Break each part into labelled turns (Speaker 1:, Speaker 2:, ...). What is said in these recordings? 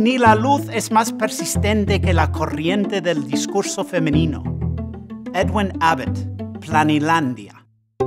Speaker 1: ni la luz es más persistente que la corriente del discurso femenino. Edwin Abbott, Planilandia.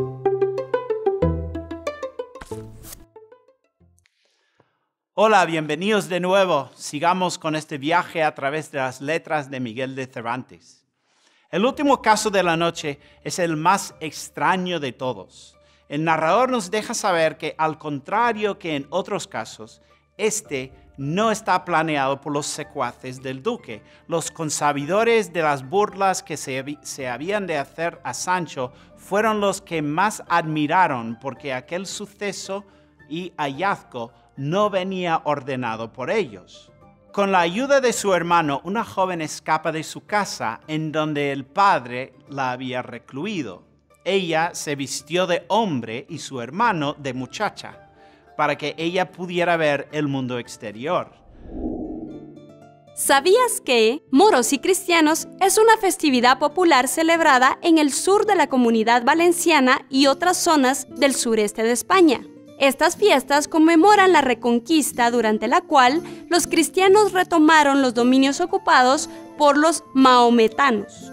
Speaker 1: Hola, bienvenidos de nuevo. Sigamos con este viaje a través de las letras de Miguel de Cervantes. El último caso de la noche es el más extraño de todos. El narrador nos deja saber que, al contrario que en otros casos, este no está planeado por los secuaces del duque. Los consabidores de las burlas que se habían de hacer a Sancho fueron los que más admiraron, porque aquel suceso y hallazgo no venía ordenado por ellos. Con la ayuda de su hermano, una joven escapa de su casa, en donde el padre la había recluido. Ella se vistió de hombre y su hermano de muchacha, para que ella pudiera ver el mundo exterior.
Speaker 2: ¿Sabías que Moros y Cristianos es una festividad popular celebrada en el sur de la Comunidad Valenciana y otras zonas del sureste de España? Estas fiestas conmemoran la Reconquista, durante la cual los cristianos retomaron los dominios ocupados por los maometanos.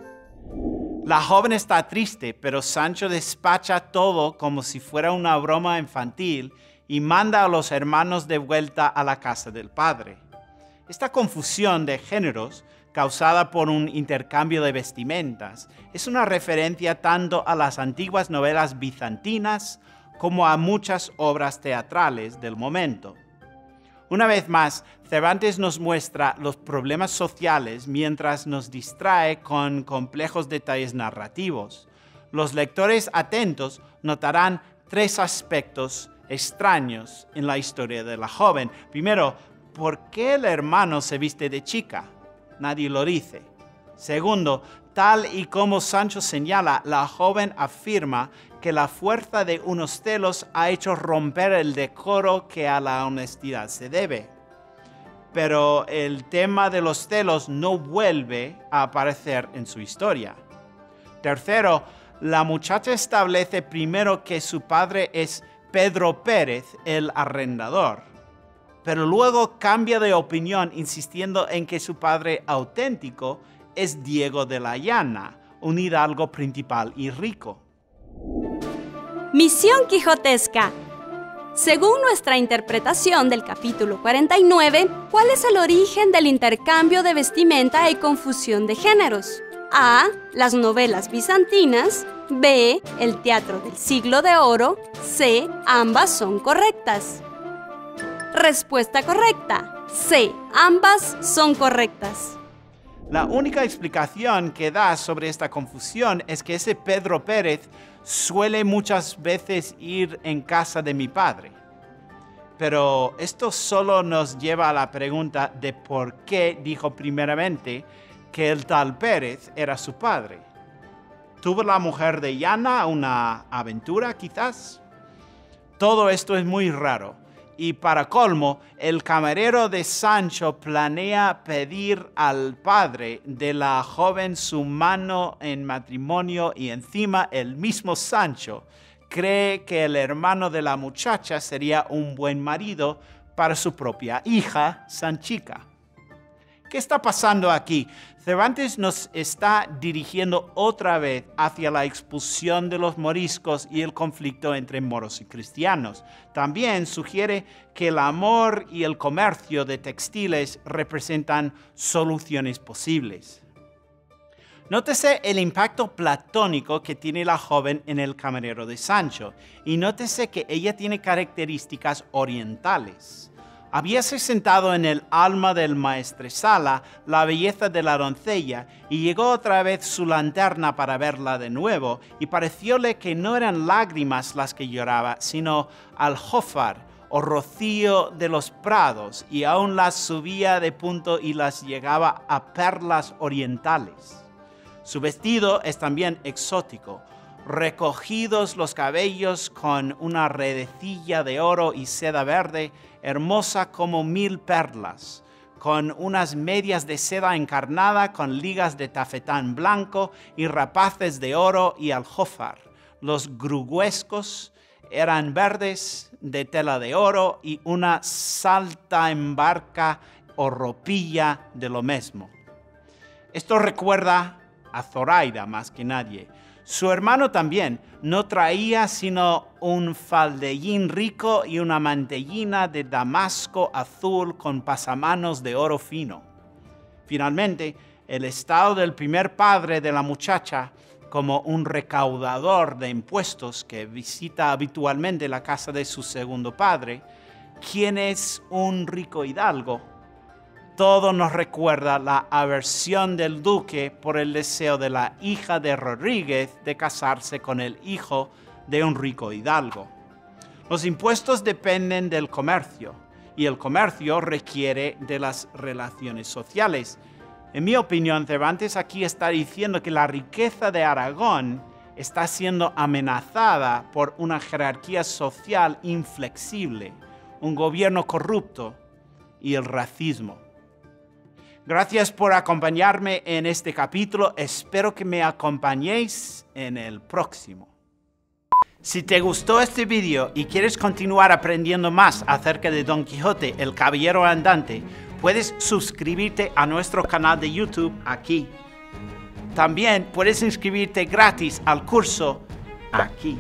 Speaker 1: La joven está triste, pero Sancho despacha todo como si fuera una broma infantil y manda a los hermanos de vuelta a la casa del padre. Esta confusión de géneros, causada por un intercambio de vestimentas, es una referencia tanto a las antiguas novelas bizantinas como a muchas obras teatrales del momento. Una vez más, Cervantes nos muestra los problemas sociales mientras nos distrae con complejos detalles narrativos. Los lectores atentos notarán tres aspectos extraños en la historia de la joven. Primero, ¿por qué el hermano se viste de chica? Nadie lo dice. Segundo, tal y como Sancho señala, la joven afirma que la fuerza de unos celos ha hecho romper el decoro que a la honestidad se debe. Pero el tema de los celos no vuelve a aparecer en su historia. Tercero, la muchacha establece primero que su padre es Pedro Pérez, el arrendador, pero luego cambia de opinión insistiendo en que su padre auténtico es Diego de la Llana, un hidalgo principal y rico.
Speaker 2: Misión quijotesca. Según nuestra interpretación del capítulo 49, ¿cuál es el origen del intercambio de vestimenta y confusión de géneros? A. Las novelas bizantinas. B. El teatro del siglo de oro. C. Ambas son correctas. Respuesta correcta. C. Ambas son correctas.
Speaker 1: La única explicación que da sobre esta confusión es que ese Pedro Pérez suele muchas veces ir en casa de mi padre. Pero esto solo nos lleva a la pregunta de por qué dijo primeramente que el tal Pérez era su padre. ¿Tuvo la mujer de Llana una aventura, quizás? Todo esto es muy raro. Y para colmo, el camarero de Sancho planea pedir al padre de la joven su mano en matrimonio y encima el mismo Sancho cree que el hermano de la muchacha sería un buen marido para su propia hija, Sanchica. ¿Qué está pasando aquí? Cervantes nos está dirigiendo otra vez hacia la expulsión de los moriscos y el conflicto entre moros y cristianos. También sugiere que el amor y el comercio de textiles representan soluciones posibles. Nótese el impacto platónico que tiene la joven en el camarero de Sancho, y nótese que ella tiene características orientales. Habíase sentado en el alma del maestresala la belleza de la doncella, y llegó otra vez su lanterna para verla de nuevo, y parecióle que no eran lágrimas las que lloraba, sino aljófar o rocío de los prados, y aún las subía de punto y las llegaba a perlas orientales. Su vestido es también exótico, recogidos los cabellos con una redecilla de oro y seda verde, hermosa como 1000 perlas, con unas medias de seda encarnada con ligas de tafetán blanco y rapaces de oro y aljófar. Los gruguescos eran verdes de tela de oro y una saltaembarca o ropilla de lo mismo. Esto recuerda a Zoraida más que nadie. Su hermano también no traía sino un faldellín rico y una mantellina de damasco azul con pasamanos de oro fino. Finalmente, el estado del primer padre de la muchacha, como un recaudador de impuestos que visita habitualmente la casa de su segundo padre, quien es un rico hidalgo, todo nos recuerda la aversión del duque por el deseo de la hija de Rodríguez de casarse con el hijo de un rico hidalgo. Los impuestos dependen del comercio y el comercio requiere de las relaciones sociales. En mi opinión, Cervantes aquí está diciendo que la riqueza de Aragón está siendo amenazada por una jerarquía social inflexible, un gobierno corrupto y el racismo. Gracias por acompañarme en este capítulo. Espero que me acompañéis en el próximo. Si te gustó este video y quieres continuar aprendiendo más acerca de Don Quijote, el Caballero Andante, puedes suscribirte a nuestro canal de YouTube aquí. También puedes inscribirte gratis al curso aquí.